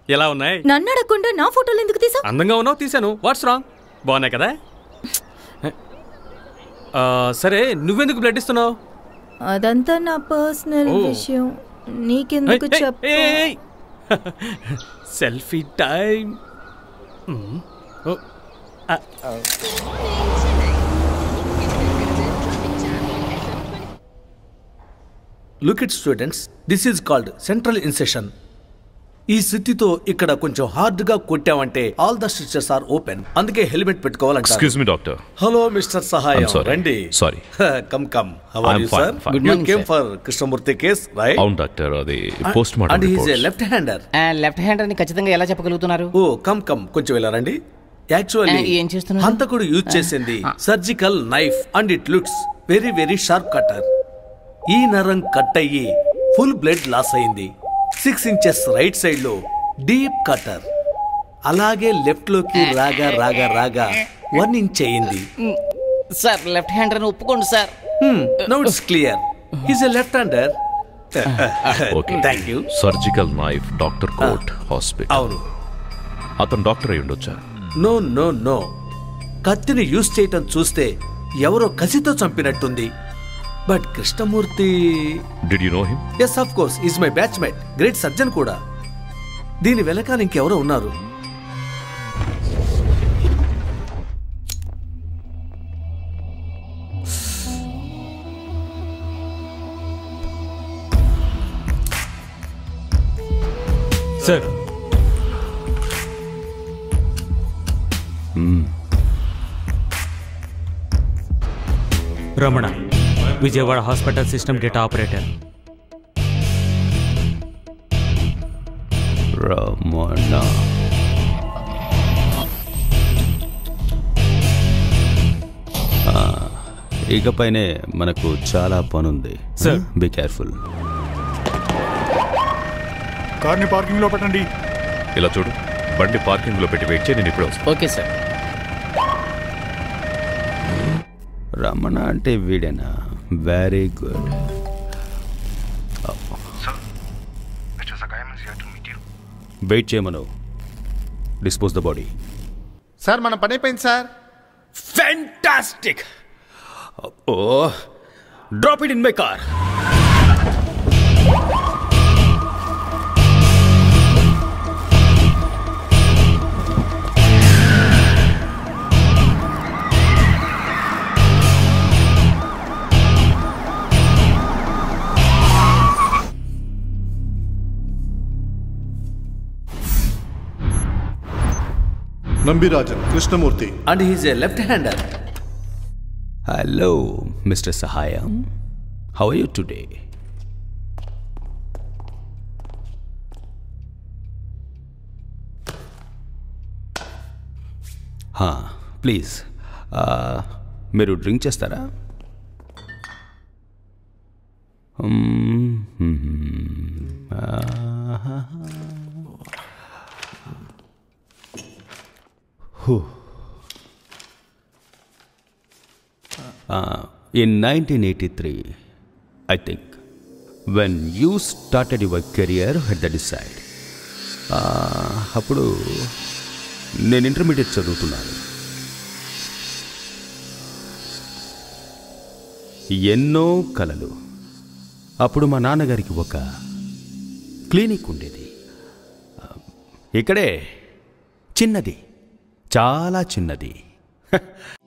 ఎలా ఉన్నాయి? నన్ను అడగకుండా నా ఫోటోలు ఎందుకు తీసావు? అందంగా ఉన్నావు, తీసాను. What's wrong? బాగున్నాయి కదా? సరే, నువ్వెందుకు బ్లడ్ ఇస్తున్నావు? అదంతా నా పర్సనల్ విషయం, నీకెందుకు చెప్పు. Selfie time. Look at students, this is called central incision. ఈ స్థితితో ఇక్కడ కొంచెం హార్డ్ గా కొట్టామంటే all the stitches are open. అందుకే హెల్మెట్ పెట్టుకోవాలంట. Excuse me doctor. Hello mister Sahayam, రండి. Sorry. Come how are you sir? You came for Krishnamurthy case right? అవును doctor, అది post mortem and he report. Is a left hander. Left hander ని ఖచ్చితంగా ఎలా చెప్పగలుగుతున్నారు? Oh come కొంచెం ఇలా రండి. యాక్చువల్లీ ఏం చేస్తున్నారు? హంతకుడు యూజ్ చేసింది surgical knife and it looks very very sharp cutter. ఈ నరం కట్ అయ్యి ఫుల్ బ్లడ్ లాస్ అయింది. 6 inches రైట్ సైడ్ లో డీప్ కటర్. అలాగే లెఫ్ట్ లోకి రాగా రాగా రాగా 1 inch అయింది. సార్ లెఫ్ట్ హ్యాండర్ అని ఒప్పుకోండి sir. Now it's clear, he is a left hander. Okay, thank you. Surgical knife, doctor coat hospital. అవును. అతను డాక్టర్ అయి ఉండొచ్చా? నో నో నో, కత్తిని యూజ్ చేయటం చూస్తే ఎవరో కసితో చంపినట్టుంది. But Krishnamurthy, did you know him? Yes of course, is my batchmate, great surgeon కూడా. దీని వెనకాల ఇంకెవరో ఉన్నారు. Sir, Ramana, Vijayawada hospital system data operator. Ramana, ఇకపైనే మనకు చాలా పనుంది. Sir, be careful. కార్ని పార్కింగ్ లో పెట్టండి. ఇలా చూడు, బండి పార్కింగ్ లో పెట్టి వెయిట్ చేయి, నేను ఇప్పుడు వస్తాను. Okay sir. రమణ అంటే వీడేనా? Very good. వెయిట్ చేయమను. Dispose the body. సార్ మన పని అయిపోయింది sir. Fantastic. Oh, drop it in my car. Nambirajan Krishnamurthy. And he is a left hander. Hello mister Sahayam, how are you today? Please, మీరు డ్రింక్ చేస్తారా? In 1983, I think, when you started your career at the side, అప్పుడు నేను intermediate చదువుతున్నాను. ఎన్నో కలలు. అప్పుడు మా నాన్నగారికి ఒక క్లినిక్ ఉండేది ఇక్కడే, చిన్నది, చాలా చిన్నది.